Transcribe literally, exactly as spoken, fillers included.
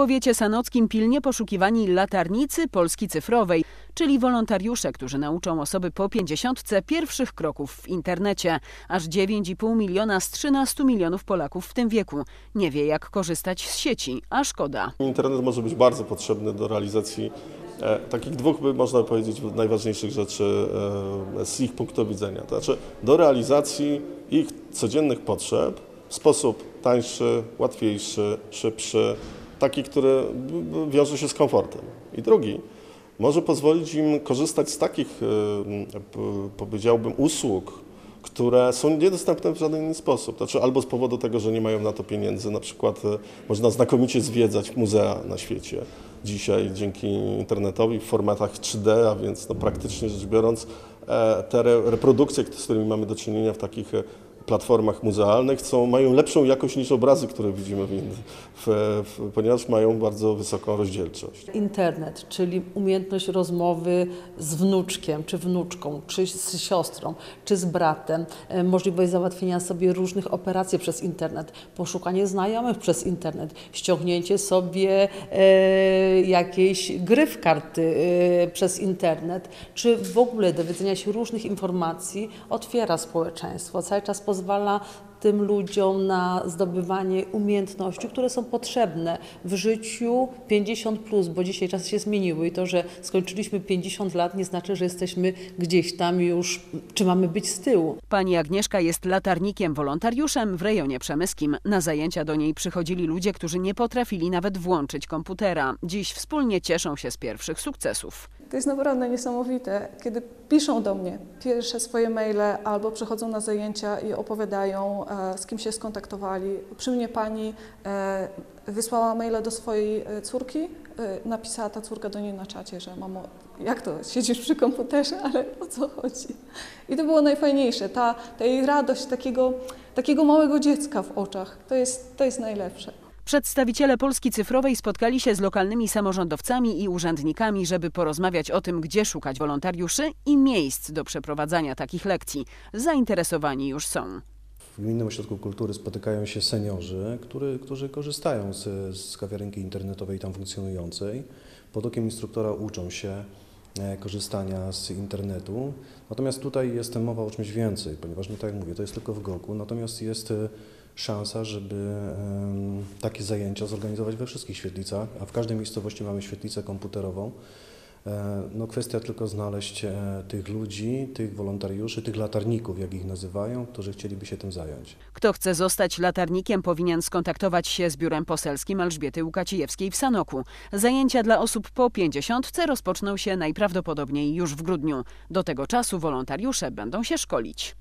powiecie sanockim pilnie poszukiwani latarnicy Polski Cyfrowej, czyli wolontariusze, którzy nauczą osoby po pięćdziesiątce pierwszych kroków w internecie. Aż dziewięć i pół miliona z trzynastu milionów Polaków w tym wieku nie wie, jak korzystać z sieci, a szkoda. Internet może być bardzo potrzebny do realizacji e, takich dwóch, by można powiedzieć, najważniejszych rzeczy e, z ich punktu widzenia. To znaczy do realizacji ich codziennych potrzeb w sposób tańszy, łatwiejszy, szybszy, taki, który wiąże się z komfortem. I drugi, może pozwolić im korzystać z takich, powiedziałbym, usług, które są niedostępne w żaden inny sposób. Znaczy albo z powodu tego, że nie mają na to pieniędzy, na przykład można znakomicie zwiedzać muzea na świecie dzisiaj dzięki internetowi w formatach trzy D, a więc no, praktycznie rzecz biorąc te reprodukcje, z którymi mamy do czynienia w takich platformach muzealnych, są, mają lepszą jakość niż obrazy, które widzimy, w, w, w, ponieważ mają bardzo wysoką rozdzielczość. Internet, czyli umiejętność rozmowy z wnuczkiem, czy wnuczką, czy z siostrą, czy z bratem, możliwość załatwienia sobie różnych operacji przez internet, poszukanie znajomych przez internet, ściągnięcie sobie e, jakiejś gry w karty e, przez internet, czy w ogóle dowiedzenia się różnych informacji otwiera społeczeństwo, cały czas pozwala tym ludziom na zdobywanie umiejętności, które są potrzebne w życiu pięćdziesiąt plus, bo dzisiaj czasy się zmieniły i to, że skończyliśmy pięćdziesiąt lat, nie znaczy, że jesteśmy gdzieś tam już, czy mamy być z tyłu. Pani Agnieszka jest latarnikiem, wolontariuszem w rejonie przemyskim. Na zajęcia do niej przychodzili ludzie, którzy nie potrafili nawet włączyć komputera. Dziś wspólnie cieszą się z pierwszych sukcesów. To jest naprawdę niesamowite, kiedy piszą do mnie pierwsze swoje maile albo przychodzą na zajęcia i opowiadają, z kim się skontaktowali. Przy mnie pani wysłała maile do swojej córki, napisała ta córka do niej na czacie, że mamo, jak to, siedzisz przy komputerze, ale o co chodzi? I to było najfajniejsze, ta, ta jej radość takiego, takiego małego dziecka w oczach, to jest, to jest najlepsze. Przedstawiciele Polski Cyfrowej spotkali się z lokalnymi samorządowcami i urzędnikami, żeby porozmawiać o tym, gdzie szukać wolontariuszy i miejsc do przeprowadzania takich lekcji. Zainteresowani już są. W Gminnym Ośrodku Kultury spotykają się seniorzy, który, którzy korzystają z, z kawiarenki internetowej tam funkcjonującej. Pod okiem instruktora uczą się korzystania z internetu. Natomiast tutaj jest mowa o czymś więcej, ponieważ, no tak jak mówię, to jest tylko w Goku, natomiast jest szansa, żeby um, takie zajęcia zorganizować we wszystkich świetlicach, a w każdej miejscowości mamy świetlicę komputerową. E, no kwestia tylko znaleźć e, tych ludzi, tych wolontariuszy, tych latarników, jak ich nazywają, którzy chcieliby się tym zająć. Kto chce zostać latarnikiem, powinien skontaktować się z biurem poselskim Elżbiety Łukacijewskiej w Sanoku. Zajęcia dla osób po pięćdziesiątce rozpoczną się najprawdopodobniej już w grudniu. Do tego czasu wolontariusze będą się szkolić.